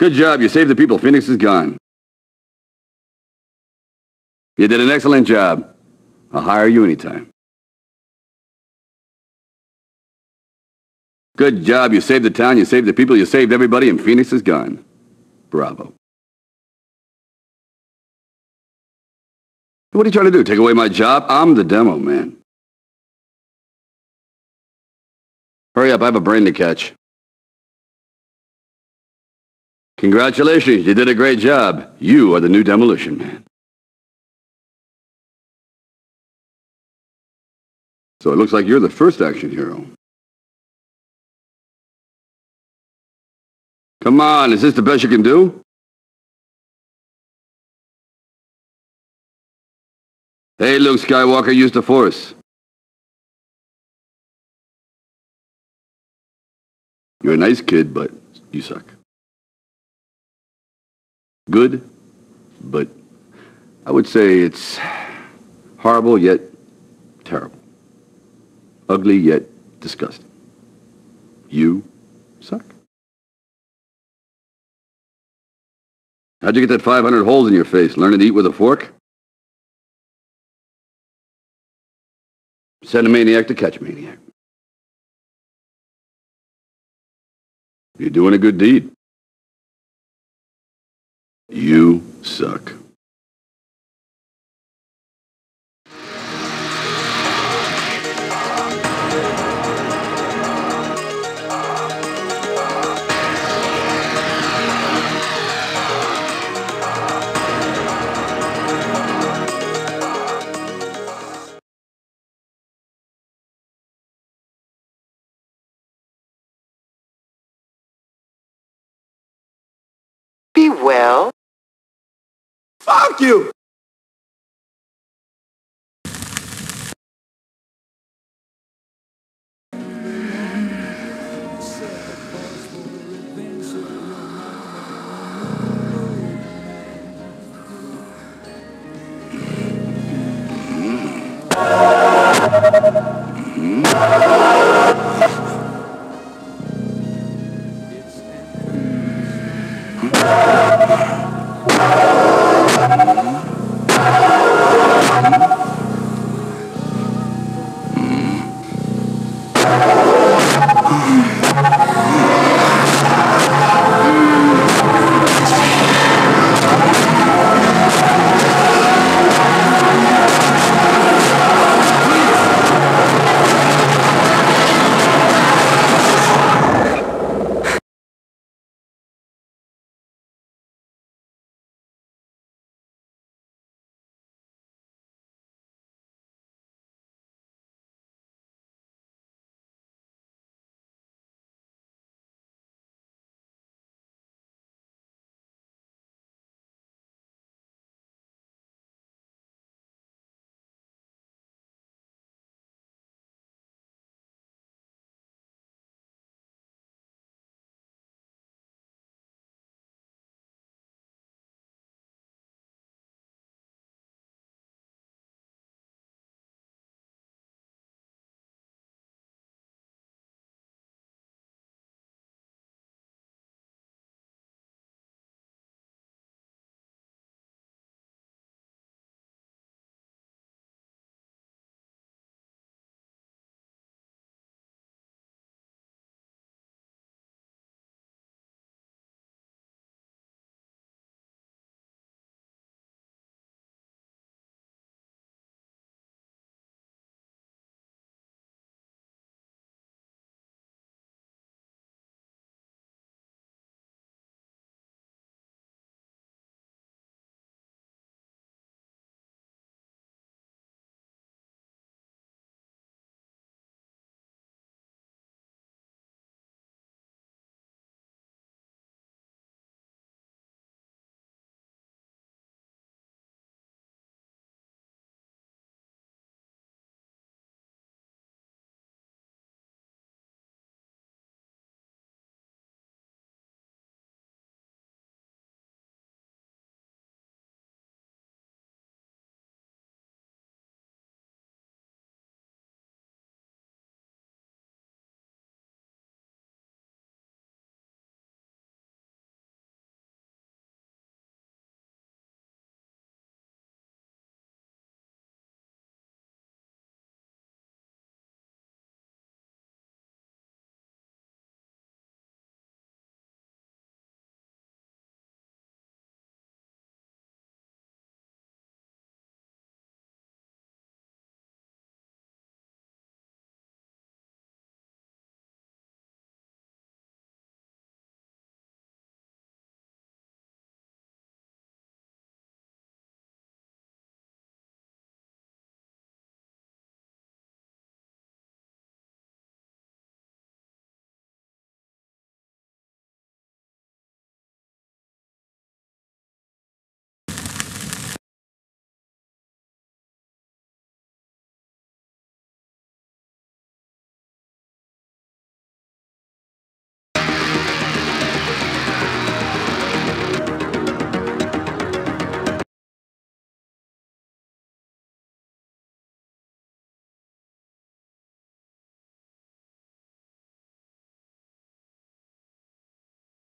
Good job. You saved the people. Phoenix is gone. You did an excellent job. I'll hire you anytime. Good job. You saved the town. You saved the people. You saved everybody, and Phoenix is gone. Bravo. What are you trying to do? Take away my job? I'm the demo man. Hurry up. I have a brain to catch. Congratulations. You did a great job. You are the new Demolition Man. So it looks like you're the first action hero. Come on, is this the best you can do? Hey, Luke Skywalker, use the Force. You're a nice kid, but you suck. Good, but I would say it's horrible yet terrible. Ugly yet disgusting. You suck. How'd you get that 500 holes in your face? Learning to eat with a fork? Send a maniac to catch a maniac. You're doing a good deed. You suck. Be well. Fuck you!